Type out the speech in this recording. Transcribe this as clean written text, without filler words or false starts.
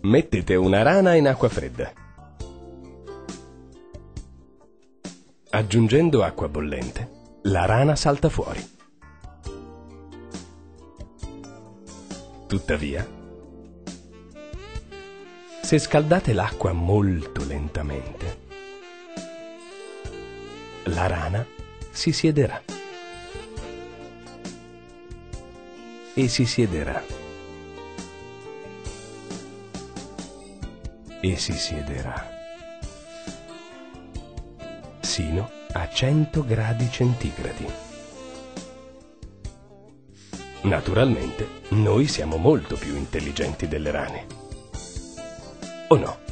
Mettete una rana in acqua fredda. Aggiungendo acqua bollente, la rana salta fuori. Tuttavia, se scaldate l'acqua molto lentamente, la rana si siederà. E si siederà. E si siederà. Sino a 100 gradi centigradi. Naturalmente, noi siamo molto più intelligenti delle rane. O no?